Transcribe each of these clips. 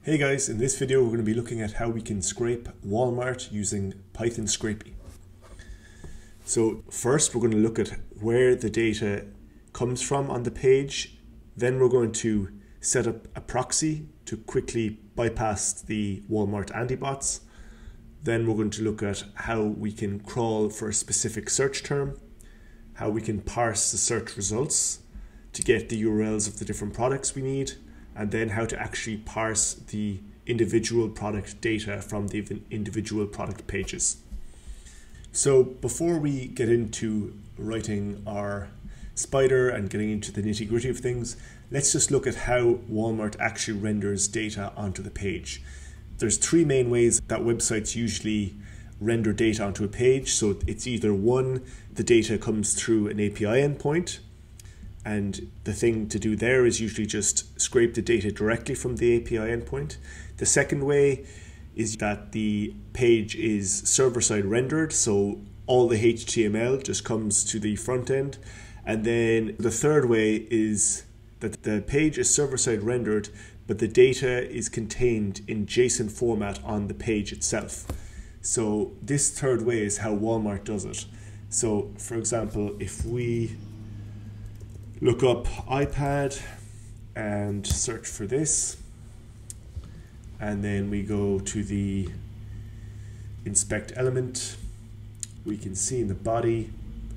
Hey guys, in this video we're going to be looking at how we can scrape Walmart using Python Scrapy. So first we're going to look at where the data comes from on the page. Then we're going to set up a proxy to quickly bypass the Walmart antibots. Then we're going to look at how we can crawl for a specific search term, how we can parse the search results to get the URLs of the different products we need, and then how to actually parse the individual product data from the individual product pages. So before we get into writing our spider and getting into the nitty-gritty of things, let's just look at how Walmart actually renders data onto the page. There's three main ways that websites usually render data onto a page. So it's either one, the data comes through an API endpoint, and the thing to do there is usually just scrape the data directly from the API endpoint. The second way is that the page is server-side rendered, so all the HTML just comes to the front end. And then the third way is that the page is server-side rendered, but the data is contained in JSON format on the page itself. So this third way is how Walmart does it. So for example, if we look up iPad and search for this, and then we go to the inspect element, we can see in the body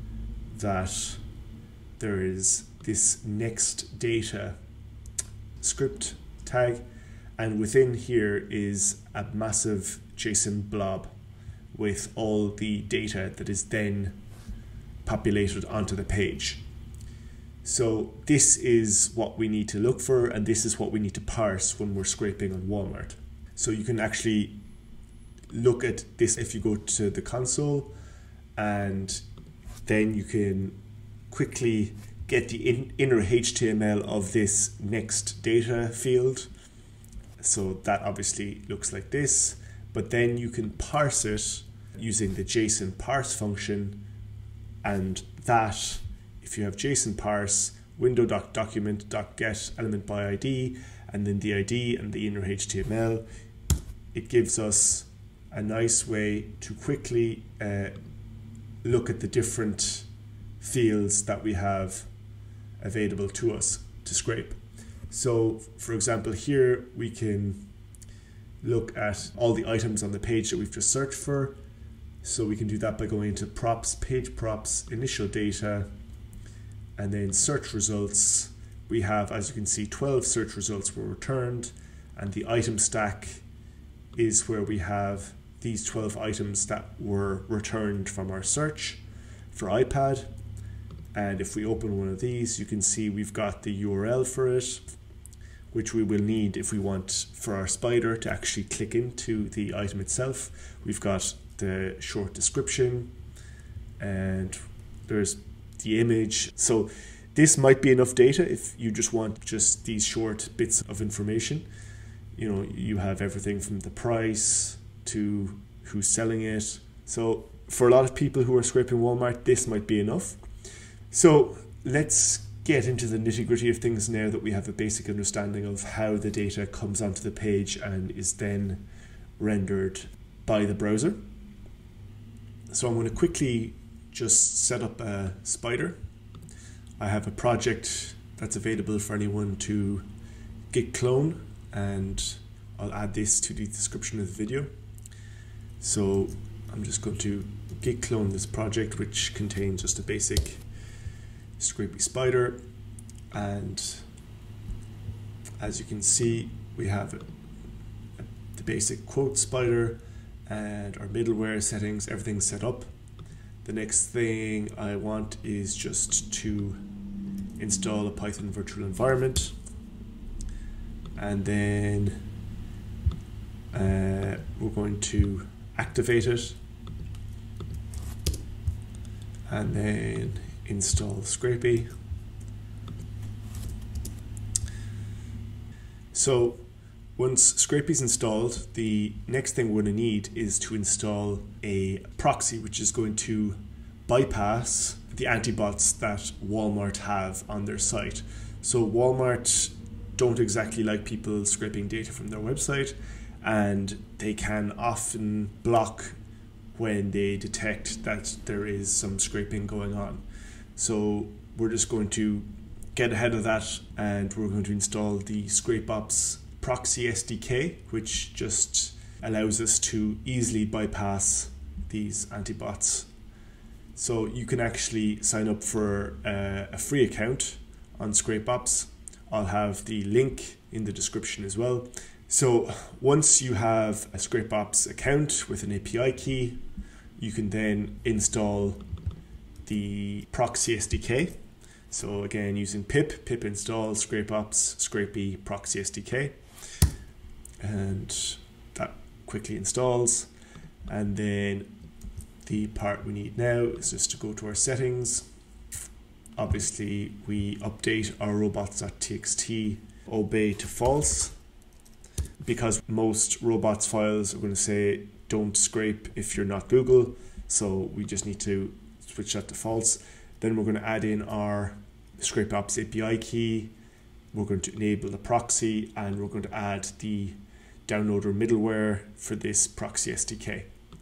that there is this next data script tag, and within here is a massive JSON blob with all the data that is then populated onto the page. So this is what we need to look for, and this is what we need to parse when we're scraping on Walmart. So you can actually look at this if you go to the console, and then you can quickly get the inner HTML of this next data field. So that obviously looks like this, but then you can parse it using the JSON parse function, and that, if you have JSON parse, window.document.get element by ID, and then the ID and the inner HTML, it gives us a nice way to quickly look at the different fields that we have available to us to scrape. So for example, here we can look at all the items on the page that we've just searched for. So we can do that by going into props, page props, initial data, and then search results. We have, as you can see, 12 search results were returned, and the item stack is where we have these 12 items that were returned from our search for iPad. And if we open one of these, you can see we've got the URL for it, which we will need if we want for our spider to actually click into the item itself. We've got the short description, and there's the image. So this might be enough data if you just want just these short bits of information. You know, you have everything from the price to who's selling it. So for a lot of people who are scraping Walmart, this might be enough. So let's get into the nitty-gritty of things now that we have a basic understanding of how the data comes onto the page and is then rendered by the browser. So I'm going to quickly just set up a spider. I have a project that's available for anyone to git clone, and I'll add this to the description of the video. So I'm just going to git clone this project, which contains just a basic Scrapy spider, and as you can see, we have the basic quote spider and our middleware settings, everything's set up. The next thing I want is just to install a Python virtual environment, and then we're going to activate it, and then install Scrapy. So once Scrapy is installed, the next thing we're going to need is to install a proxy, which is going to bypass the antibots that Walmart have on their site. So Walmart don't exactly like people scraping data from their website, and they can often block when they detect that there is some scraping going on. So we're just going to get ahead of that, and we're going to install the ScrapeOps proxy SDK, which just allows us to easily bypass these anti-bots. So you can actually sign up for a free account on ScrapeOps. I'll have the link in the description as well. So once you have a ScrapeOps account with an API key, you can then install the proxy SDK. So again, using pip install ScrapeOps Scrapy proxy SDK, and that quickly installs. And then the part we need now is just to go to our settings. Obviously, we update our robots.txt obey to false, because most robots files are going to say don't scrape if you're not Google. So we just need to switch that to false. Then we're going to add in our ScrapeOps API key. We're going to enable the proxy, and we're going to add the downloader middleware for this proxy SDK.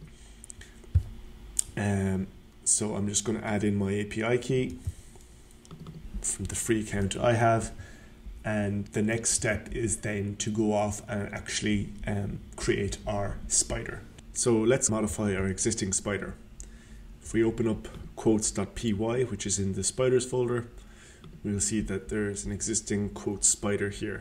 So I'm just going to add in my API key from the free account I have, and the next step is then to go off and actually create our spider. So let's modify our existing spider. If we open up quotes.py, which is in the spiders folder, we'll see that there's an existing quote spider here.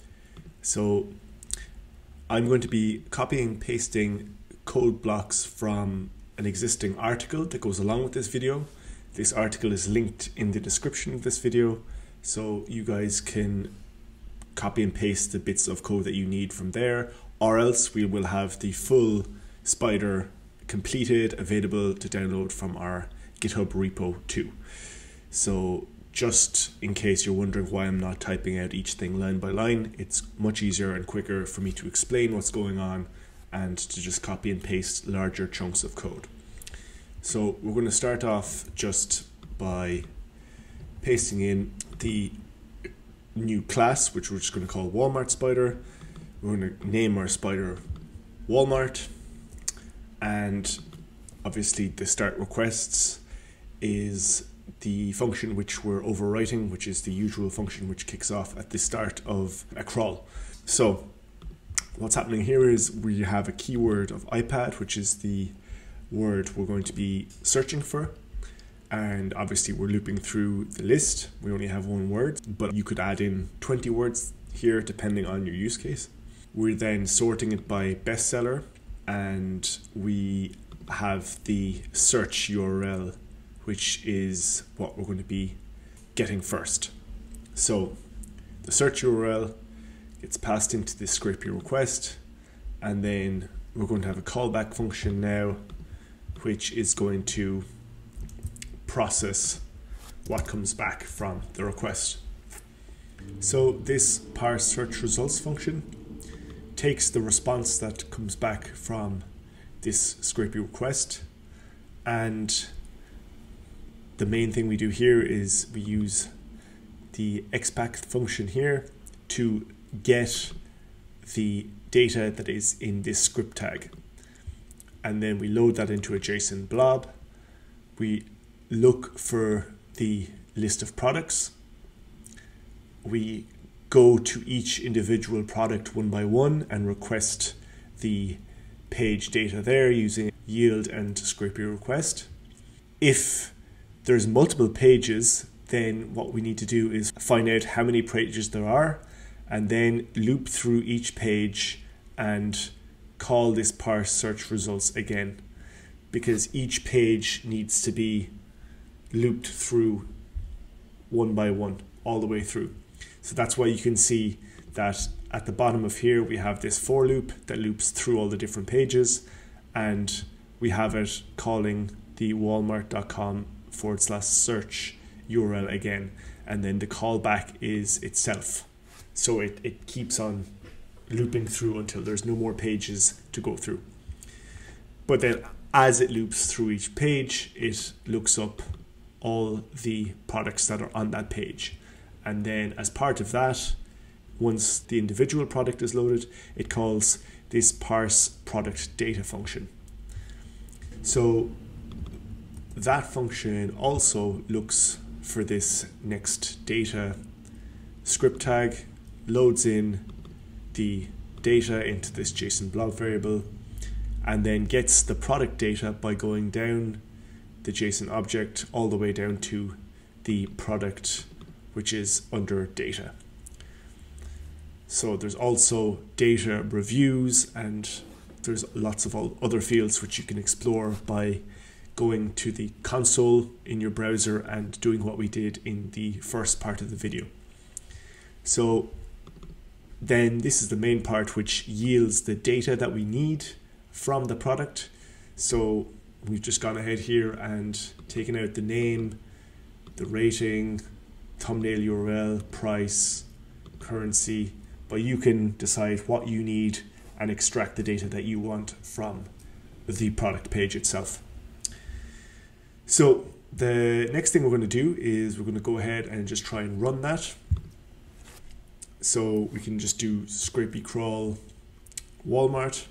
So I'm going to be copying and pasting code blocks from an existing article that goes along with this video. This article is linked in the description of this video, so you guys can copy and paste the bits of code that you need from there, or else we will have the full spider completed, available to download from our GitHub repo too. So just in case you're wondering why I'm not typing out each thing line by line, it's much easier and quicker for me to explain what's going on and to just copy and paste larger chunks of code. So we're going to start off just by pasting in the new class, which we're just going to call Walmart Spider. We're going to name our spider Walmart, and obviously the start requests is the function which we're overwriting, which is the usual function which kicks off at the start of a crawl. So what's happening here is we have a keyword of iPad, which is the word we're going to be searching for. And obviously we're looping through the list. We only have one word, but you could add in 20 words here depending on your use case. We're then sorting it by bestseller, and we have the search URL, which is what we're going to be getting first. So the search URL gets passed into the Scrapy request, and then we're going to have a callback function now, which is going to process what comes back from the request. So this parse search results function takes the response that comes back from this Scrapy request, and the main thing we do here is we use the expact function here to get the data that is in this script tag, and then we load that into a JSON blob. We look for the list of products. We go to each individual product one by one and request the page data there using yield and Scrapy request. If there's multiple pages, then what we need to do is find out how many pages there are, and then loop through each page and call this parse search results again, because each page needs to be looped through one by one all the way through. So that's why you can see that at the bottom of here we have this for loop that loops through all the different pages, and we have it calling the walmart.com/search URL again, and then the callback is itself. So it keeps on looping through until there's no more pages to go through. But then as it loops through each page, it looks up all the products that are on that page. And then as part of that, once the individual product is loaded, it calls this parse product data function. So that function also looks for this next data script tag, loads in the data into this JSON blob variable, and then gets the product data by going down the JSON object all the way down to the product, which is under data. So there's also data reviews, and there's lots of other fields which you can explore by going to the console in your browser and doing what we did in the first part of the video. So then this is the main part, which yields the data that we need from the product. So we've just gone ahead here and taken out the name, the rating, thumbnail URL, price, currency, but you can decide what you need and extract the data that you want from the product page itself. So the next thing we're going to do is we're going to go ahead and just try and run that. So we can just do scrapy crawl Walmart.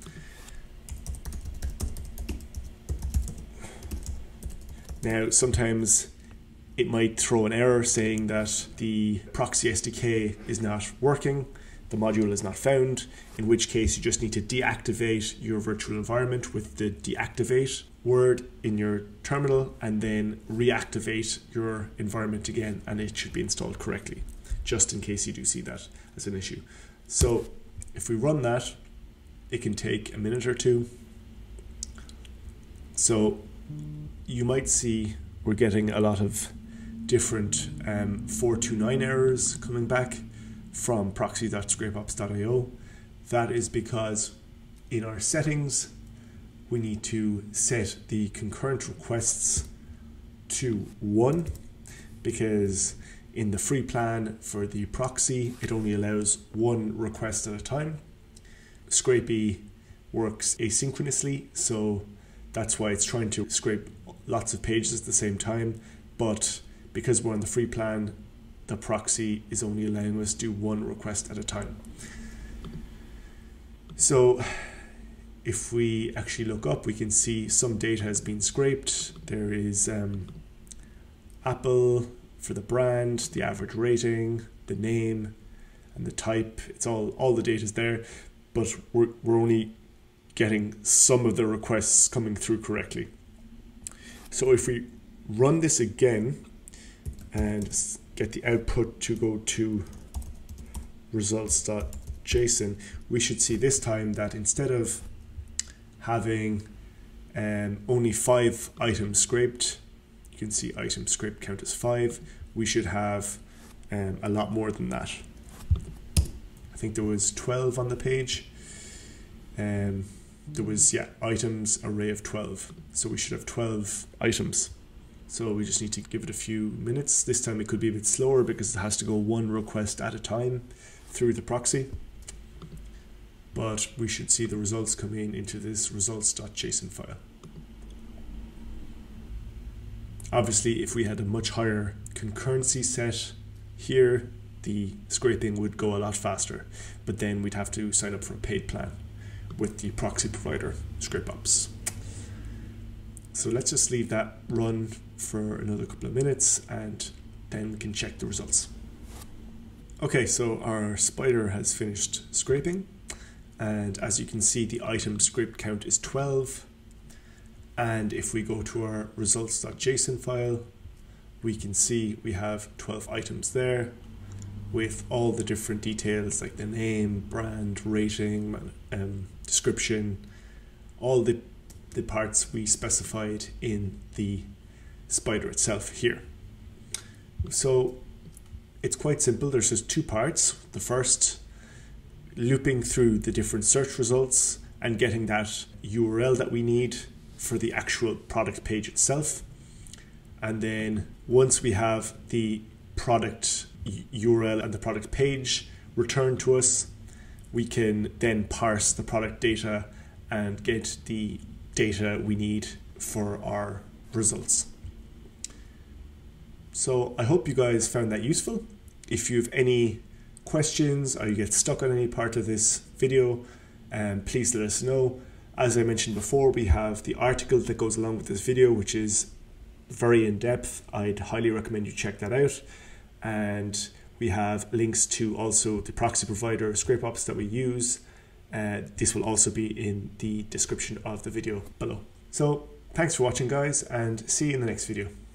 Now sometimes it might throw an error saying that the proxy SDK is not working, the module is not found, in which case you just need to deactivate your virtual environment with the deactivate word in your terminal, and then reactivate your environment again, and it should be installed correctly, just in case you do see that as an issue. So if we run that, it can take a minute or two. So you might see we're getting a lot of different 429 errors coming back from proxy.scrapeops.io. That is because in our settings, we need to set the concurrent requests to 1, because in the free plan for the proxy, it only allows 1 request at a time. Scrapy works asynchronously, so that's why it's trying to scrape lots of pages at the same time. But because we're on the free plan, the proxy is only allowing us to do 1 request at a time. So if we actually look up, we can see some data has been scraped. There is Apple for the brand, the average rating, the name, and the type. It's all the data's there, but we're only getting some of the requests coming through correctly. So if we run this again and get the output to go to results.json, we should see this time that instead of having only 5 items scraped, you can see item scraped count as 5, we should have a lot more than that. I think there was 12 on the page. There was, items array of 12. So we should have 12 items. So we just need to give it a few minutes. This time it could be a bit slower because it has to go 1 request at a time through the proxy. But we should see the results come into this results.json file. Obviously, if we had a much higher concurrency set here, the scraping would go a lot faster, but then we'd have to sign up for a paid plan with the proxy provider ScrapeOps. So let's just leave that run for another couple of minutes, and then we can check the results. Okay, so our spider has finished scraping, and as you can see, the item scraped count is 12. And if we go to our results.json file, we can see we have 12 items there with all the different details like the name, brand, rating, description, all the parts we specified in the spider itself here. So it's quite simple. There's just 2 parts. The first, looping through the different search results and getting that URL that we need for the actual product page itself. And then once we have the product URL and the product page returned to us, we can then parse the product data and get the data we need for our results. So I hope you guys found that useful. If you have any questions or you get stuck on any part of this video, please let us know. As I mentioned before, we have the article that goes along with this video, which is very in-depth. I'd highly recommend you check that out. And we have links to also the proxy provider ScrapeOps that we use. This will also be in the description of the video below. So thanks for watching, guys, and see you in the next video.